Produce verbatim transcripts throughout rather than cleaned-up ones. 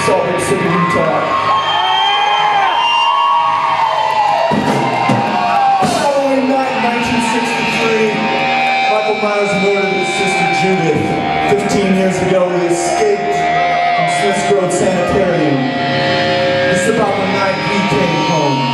Salt Lake City, Utah. Following night in nineteen sixty-three, Michael Myers murdered his sister Judith. Fifteen years ago, he escaped from Smiths Road Sanitarium. This is about the night he came home.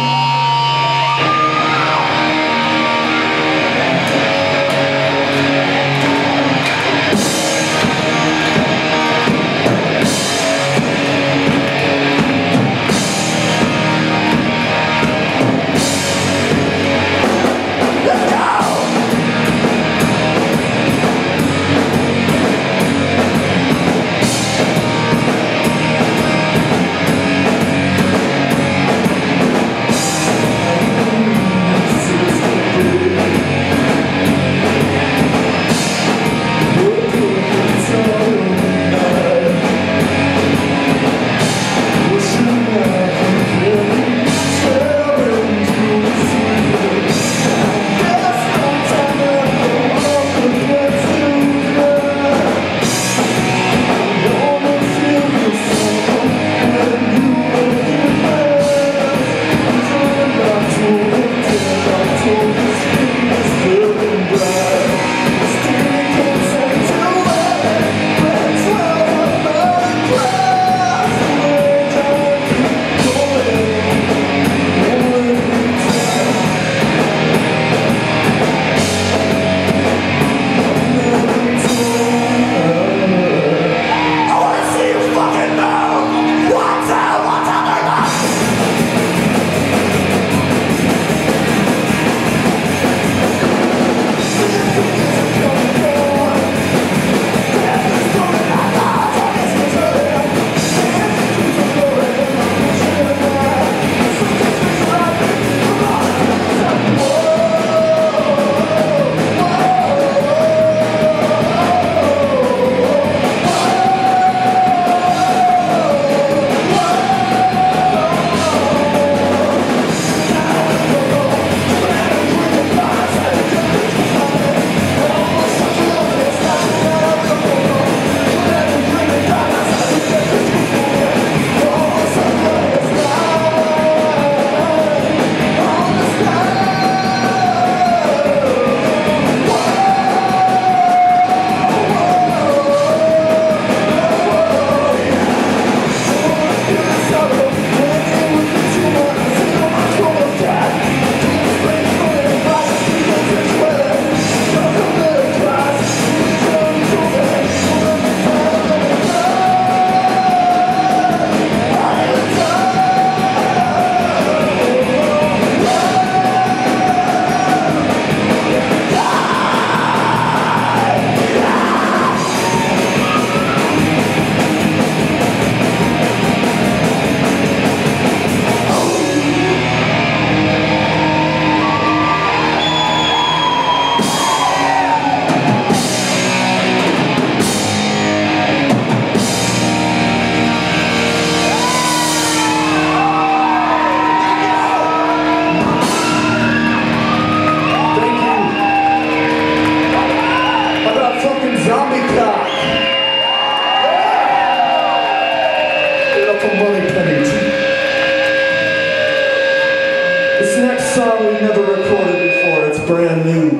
This next song we've never recorded before, it's brand new.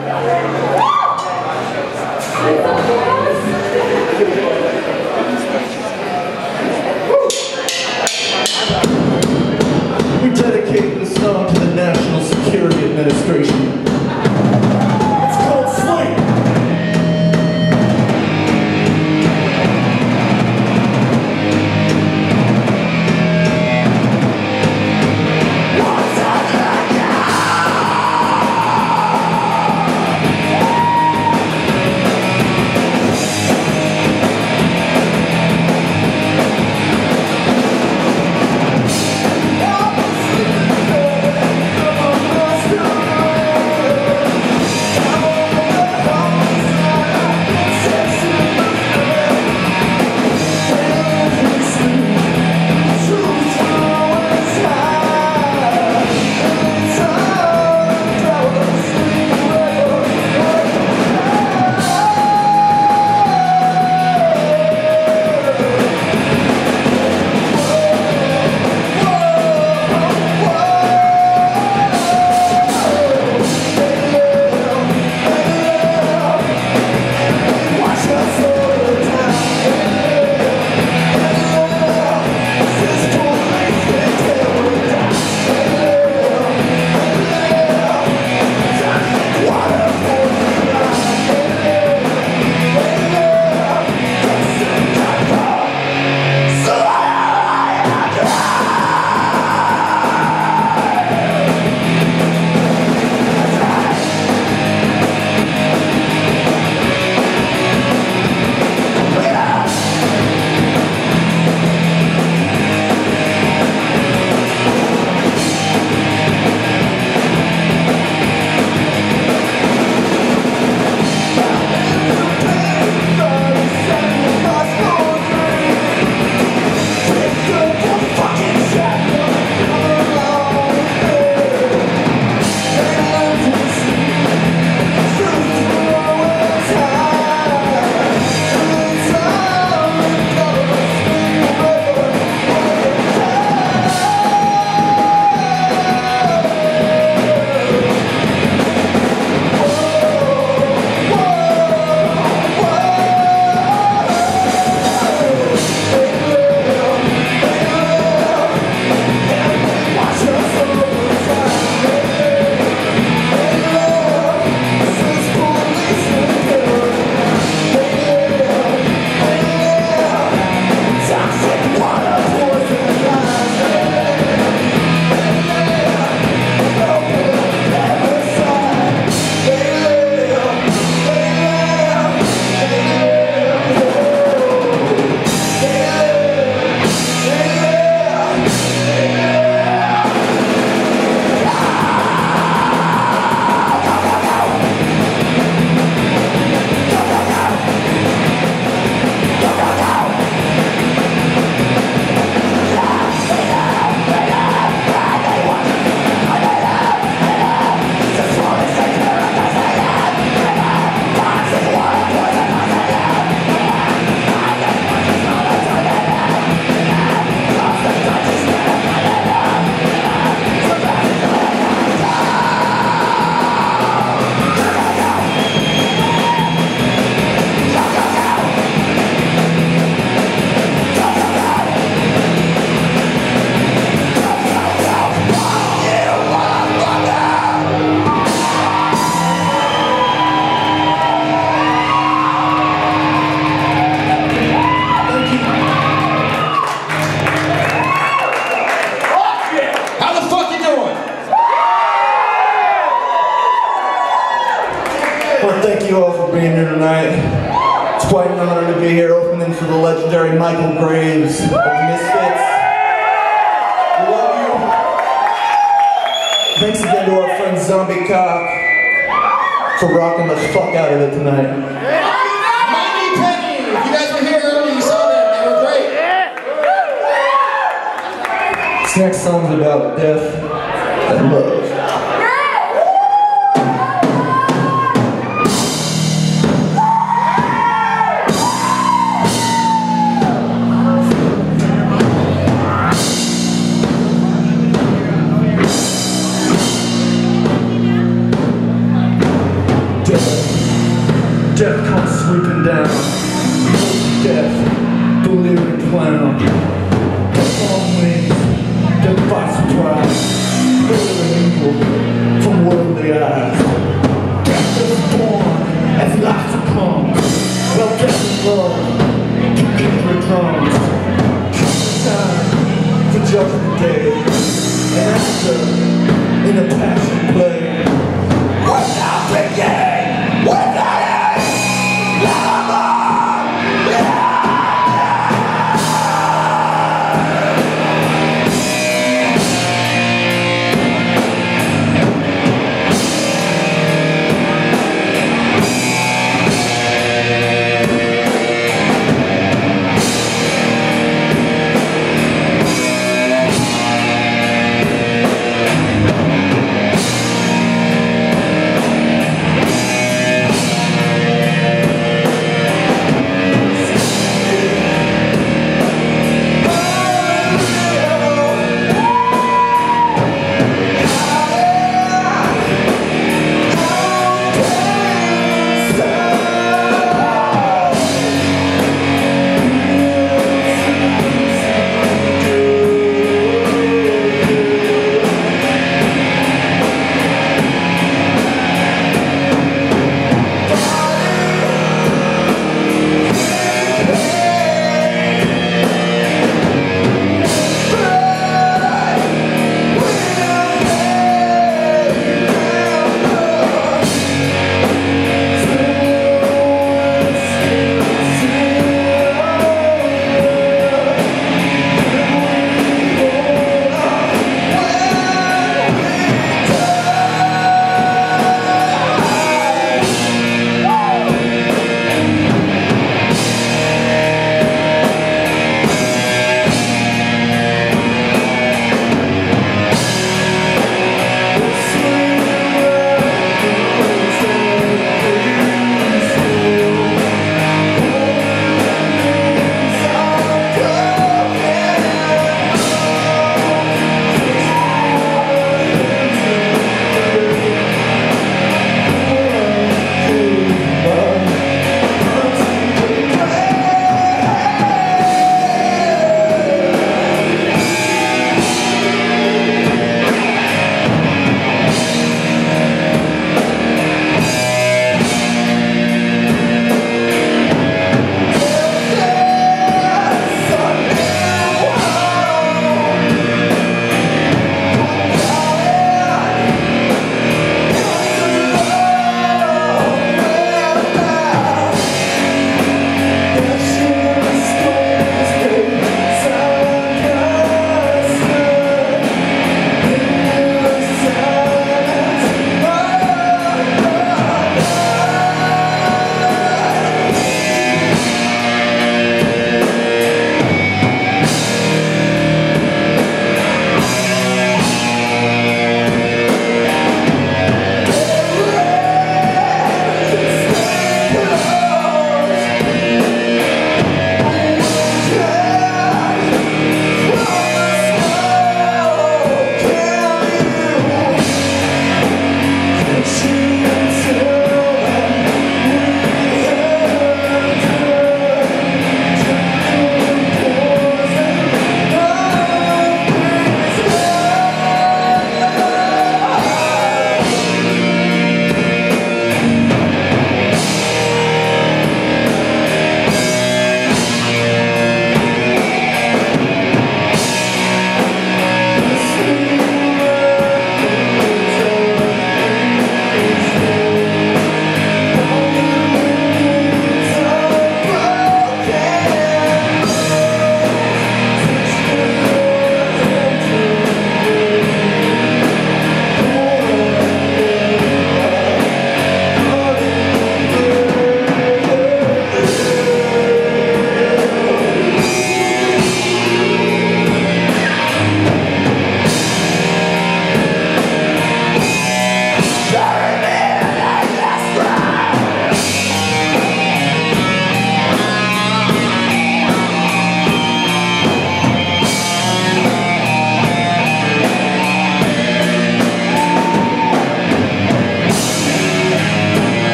We dedicate this song to the National Security Administration. It's called Sleep. Oh, Well, thank you all for being here tonight. It's quite an honor to be here opening for the legendary Michael Graves of the Misfits. We love you. Thanks again to our friend Zombie Cock for rocking the fuck out of it tonight. Mighty Penny! If you guys were here earlier, you saw them. They were great. This next song's about death and love. Death comes sweeping down. Death, the living clown. Death on wings, death by surprise. Living evil from worldly eyes. Death is born as life comes. Well, death is love to kindred drums. Comes time for judgment day. And after, in a passion play. Without beginning, without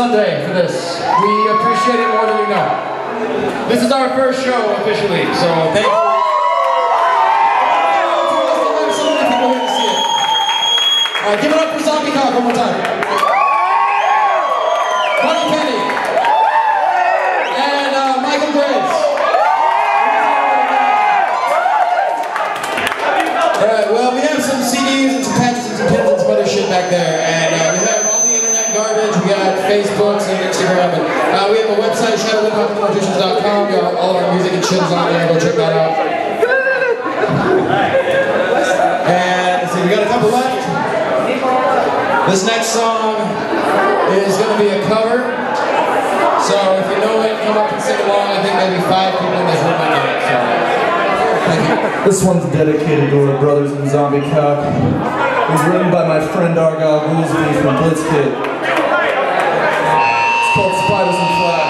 Sunday for this. We appreciate it more than you know. This is our first show officially, so thank you. So many people here to see it. All right, give it up for Zombie Cock one more time. Money Penny. And uh, Michael Graves. Alright, well, we have some C Ds and some patches and some pins and some other shit back there. And uh, we have all the internet garbage. We got Facebooks and Instagram. And uh, we have a website, shadow wood puppet magicians dot com. We got all of our music and shit is on there. Go check that out. And let's see, we got a couple left. This next song is going to be a cover. So if you know it, come up and sing along. I think maybe five people in this room might know it. So, thank you. This one's dedicated to our brothers in Zombie Cock. It was written by my friend Argyle Goolsby from Blitzkid. It's called Spiders and Flies.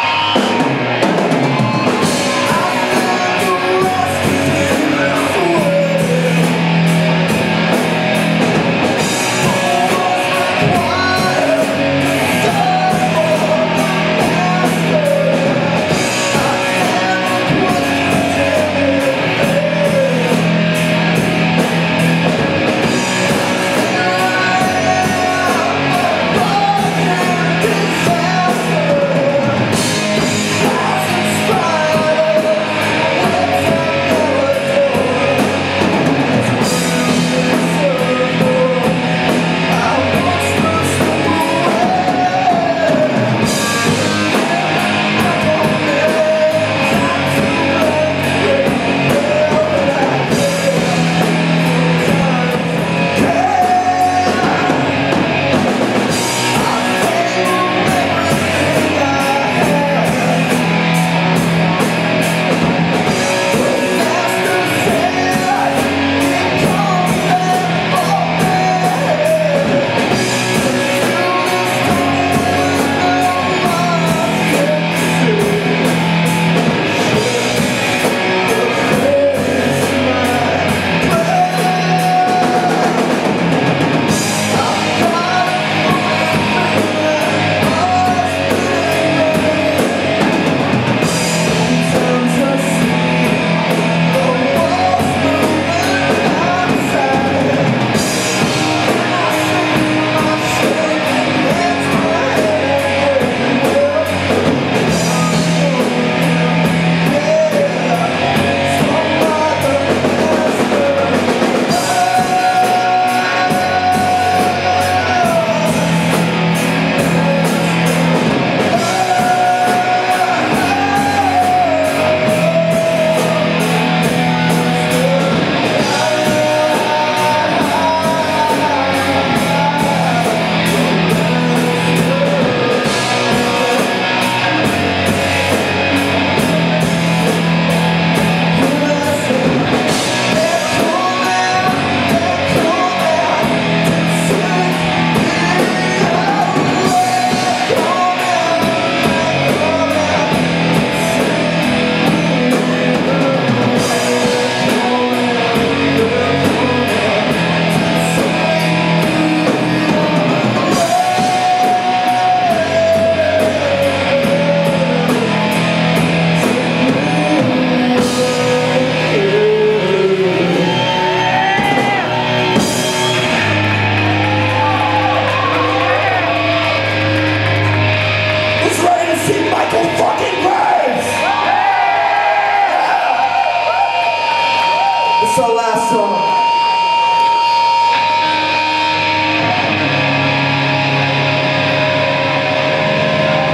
This is our last song.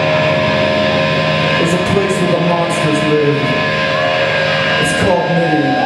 There's a place where the monsters live. It's called me.